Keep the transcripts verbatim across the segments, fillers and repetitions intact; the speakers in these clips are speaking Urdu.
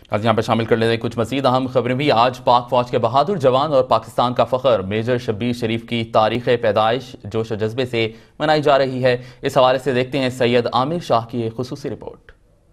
آج یہاں پہ شامل کر لیتے ہیں کچھ مزید اہم خبریں بھی۔ آج پاک فوج کے بہادر جوان اور پاکستان کا فخر میجر شبیر شریف کی تاریخ پیدائش جوش و جذبے سے منائی جا رہی ہے۔ اس حوالے سے دیکھتے ہیں سید عامر شاہ کی ایک خصوصی رپورٹ۔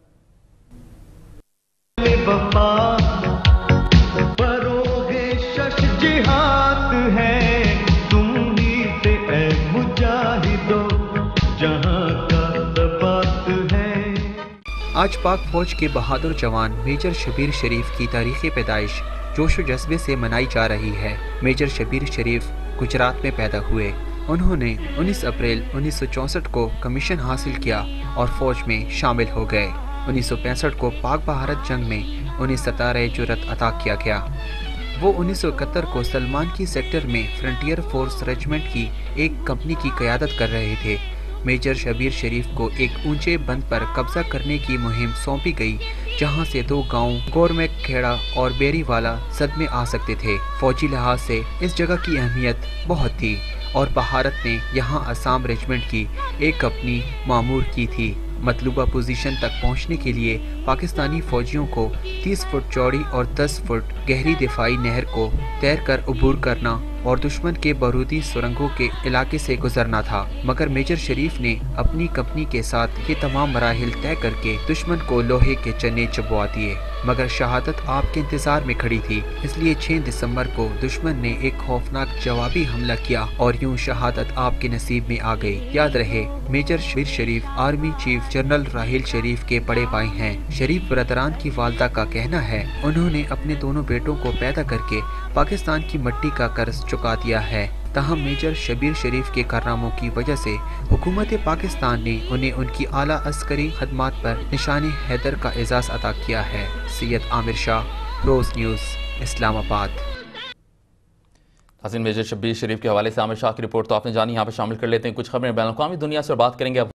آج پاک فوج کے بہادر جوان میجر شبیر شریف کی تاریخی پیدائش جوش و جذبے سے منائی جا رہی ہے۔ میجر شبیر شریف گجرات میں پیدا ہوئے۔ انہوں نے انیس اپریل انیس سو چونسٹھ کو کمیشن حاصل کیا اور فوج میں شامل ہو گئے۔ انیس سو پینسٹھ کو پاک بھارت جنگ میں انہیں ستارہ جرأت عطا کیا گیا۔ وہ انیس سو اکہتر کو سلمان کی سیکٹر میں فرنٹیئر فورس ریجمنٹ کی ایک کمپنی کی قیادت کر رہے تھے۔ میجر شبیر شریف کو ایک اونچے بند پر قبضہ کرنے کی مہم سونپی گئی، جہاں سے دو گاؤں گورمیک کھیڑا اور بیری والا زد میں آ سکتے تھے۔ فوجی لحاظ سے اس جگہ کی اہمیت بہت تھی اور بھارت نے یہاں آسام ریجمنٹ کی ایک کمپنی معمور کی تھی۔ مطلوبہ پوزیشن تک پہنچنے کے لیے پاکستانی فوجیوں کو تیس فٹ چوڑی اور دس فٹ گہری دفاعی نہر کو تیر کر عبور کرنا اور دشمن کے بارودی سرنگوں کے علاقے سے گزرنا تھا، مگر میجر شریف نے اپنی کمپنی کے ساتھ یہ تمام مراحل طے کر کے دشمن کو لوہے کے چنے چبوا دیے، مگر شہادت آپ کے انتظار میں کھڑی تھی۔ اس لیے چھ دسمبر کو دشمن نے ایک خوفناک جوابی حملہ کیا اور یوں شہادت آپ کے نصیب میں آ گئی۔ یاد رہے، major Shabbir Sharif army chief general Raheel Sharif کے بڑے بھائی ہیں۔ شریف برادران کی والدہ کا کہنا ہے انہوں نے اپنے دونوں بیٹوں کو پیدا کر کے پاکستان کی مٹی کا قرض چکا دیا ہے، تاہم میجر شبیر شریف کے کارناموں کی وجہ سے حکومت پاکستان نے انہیں ان کی اعلیٰ عسکری خدمات پر نشان حیدر کا اعزاز عطا کیا ہے۔ سید عامر شاہ، روز نیوز، اسلام آباد۔ حسین میجر شبیر شریف کے حوالے سے عامر شاہ کی رپورٹ تو آپ نے جانی، یہاں پہ شامل کر لیتے ہیں کچھ خبریں بین الاقوامی دنیا سے، اور بات کریں گے